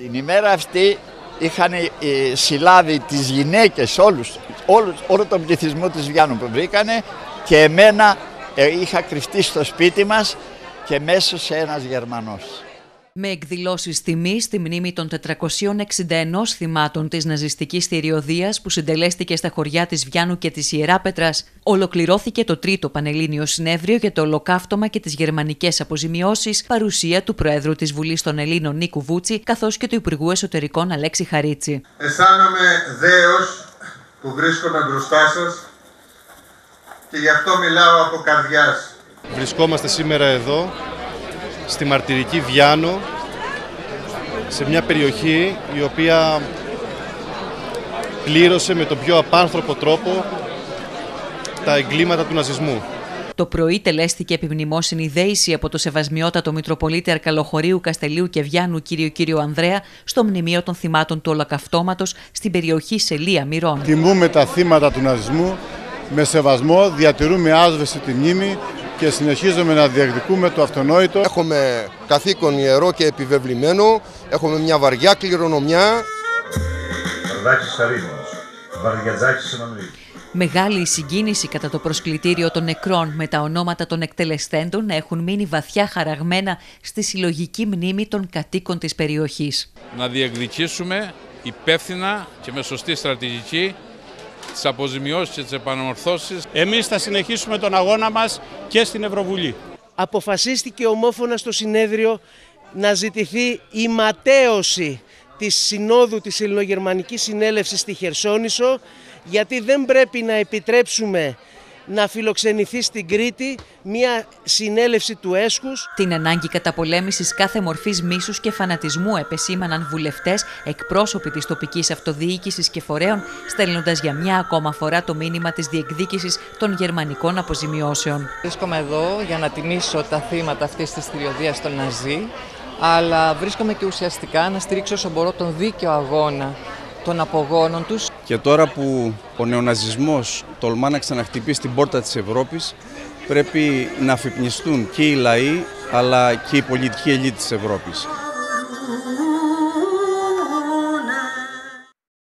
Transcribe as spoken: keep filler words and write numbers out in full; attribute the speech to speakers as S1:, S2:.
S1: Την ημέρα αυτή είχαν συλλάβει τις γυναίκες, όλους, όλους, όλο τον πληθυσμό της Βιάννου που βρήκανε και εμένα ε, είχα κρυφτεί στο σπίτι μας και μέσωσε ένας Γερμανός.
S2: Με εκδηλώσεις τιμής στη μνήμη των τετρακοσίων εξήντα ένα θυμάτων της ναζιστικής θηριωδίας που συντελέστηκε στα χωριά της Βιάννου και της Ιεράπετρας, ολοκληρώθηκε το τρίτο Πανελλήνιο Συνέδριο για το Ολοκαύτωμα και τις γερμανικές αποζημιώσεις, παρουσία του Προέδρου της Βουλής των Ελλήνων Νίκου Βούτση, καθώς και του Υπουργού Εσωτερικών Αλέξη Χαρίτση.
S3: Αισθάνομαι δέος που βρίσκομαι μπροστά σας και γι' αυτό μιλάω από καρδιάς.
S4: Βρισκόμαστε σήμερα εδώ, στη μαρτυρική Βιάννο, σε μια περιοχή η οποία πλήρωσε με τον πιο απάνθρωπο τρόπο τα εγκλήματα του ναζισμού.
S2: Το πρωί τελέστηκε επιμνημόσυνη δέηση από το Σεβασμιότατο Μητροπολίτη Αρκαλοχωρίου, Καστελίου και Βιάννου κύριο κύριο Ανδρέα στο μνημείο των θυμάτων του Ολοκαυτώματος στην περιοχή Σελία Μυρών.
S5: Τιμούμε τα θύματα του ναζισμού με σεβασμό, διατηρούμε άσβεστη μνήμη και συνεχίζουμε να διεκδικούμε το αυτονόητο.
S6: Έχουμε καθήκον ιερό και επιβεβλημένο, έχουμε μια βαριά κληρονομιά.
S7: Βαρδάκης Χαρίμωνος, Βαρδιατζάκης Εναμρή.
S2: Μεγάλη συγκίνηση κατά το προσκλητήριο των νεκρών, με τα ονόματα των εκτελεστέντων να έχουν μείνει βαθιά χαραγμένα στη συλλογική μνήμη των κατοίκων της περιοχής.
S8: Να διεκδικήσουμε υπεύθυνα και με σωστή στρατηγική τις αποζημιώσεις και τις επαναμορφώσεις.
S9: Εμείς θα συνεχίσουμε τον αγώνα μας και στην Ευρωβουλή.
S10: Αποφασίστηκε ομόφωνα στο συνέδριο να ζητηθεί η ματαίωση της Συνόδου της Ελληνογερμανικής Συνέλευσης στη Χερσόνησο, γιατί δεν πρέπει να επιτρέψουμε να φιλοξενηθεί στην Κρήτη μια συνέλευση του έσχους.
S2: Την ανάγκη καταπολέμησης κάθε μορφής μίσους και φανατισμού επεσήμαναν βουλευτές, εκπρόσωποι της τοπικής αυτοδιοίκησης και φορέων, στέλνοντας για μια ακόμα φορά το μήνυμα της διεκδίκησης των γερμανικών αποζημιώσεων.
S11: Βρίσκομαι εδώ για να τιμήσω τα θύματα αυτής της θηριωδίας των Ναζί, αλλά βρίσκομαι και ουσιαστικά να στηρίξω όσο μπορώ τον δίκαιο αγώνα των απογόνων τους.
S12: Και τώρα που ο νεοναζισμός τολμά να ξαναχτυπήσει την πόρτα της Ευρώπης, πρέπει να αφυπνιστούν και οι λαοί αλλά και η πολιτική ελίτ της Ευρώπης.